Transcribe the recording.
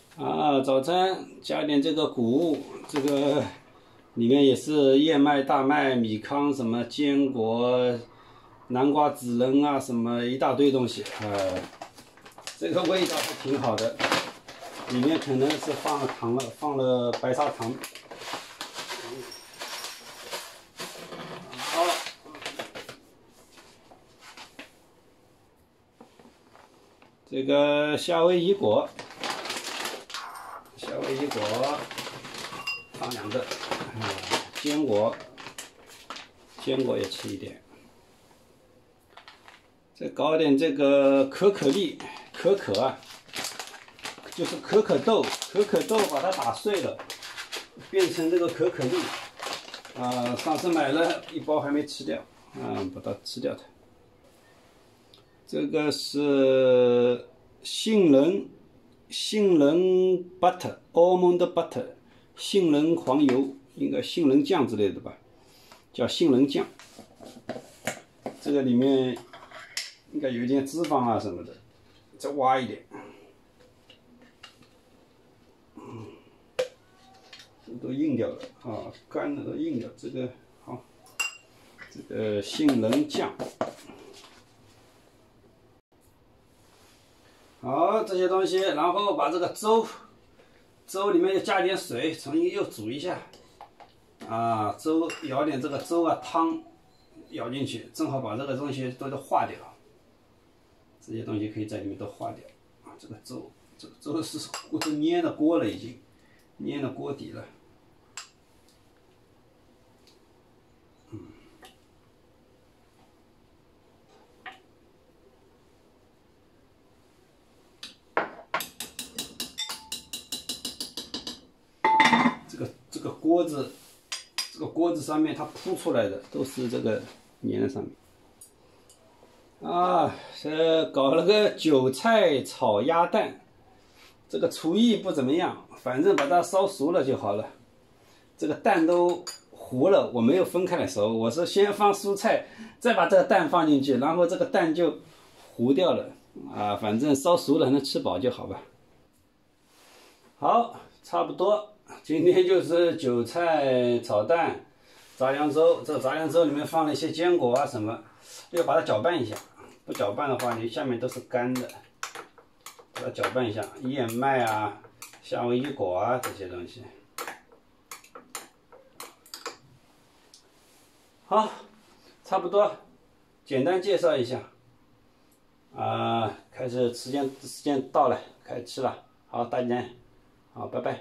啊，早餐加点这个谷物，这个里面也是燕麦、大麦、米糠，什么坚果、南瓜、孜仁啊，什么一大堆东西。这个味道还挺好的，里面可能是放了糖了，放了白砂糖。好，这个夏威夷果。夏威夷果放2个，坚果也吃一点。再搞点这个可可粒，可可啊，就是可可豆，把它打碎了，变成这个可可粒。上次买了1包还没吃掉，把它吃掉它。这个是杏仁 butter almond butter 杏仁黄油，应该杏仁酱之类的吧，叫杏仁酱。这个里面应该有一点脂肪啊什么的，再挖一点。这都硬掉了啊，干的都硬掉。这个好，这个杏仁酱。好，这些东西，然后把这个粥里面又加点水，重新又煮一下。粥舀点这个粥啊汤舀进去，正好把这个东西都化掉。这些东西可以在里面都化掉。这个粥是都粘了锅了，已经粘了锅底了。这个锅子上面它铺出来的都是这个粘在上面。搞了个韭菜炒鸭蛋，这个厨艺不怎么样，反正把它烧熟了就好了。这个蛋都糊了，我没有分开来熟，我是先放蔬菜，再把这个蛋放进去，然后这个蛋就糊掉了。反正烧熟了能吃饱就好吧。好，差不多。今天就是韭菜炒蛋、杂粮粥。这个杂粮粥里面放了一些坚果啊什么，要把它搅拌一下。不搅拌的话，你下面都是干的。把它搅拌一下，燕麦啊、夏威夷果啊这些东西。好，差不多，简单介绍一下。开始时间到了，开始吃了。好，大家好，拜拜。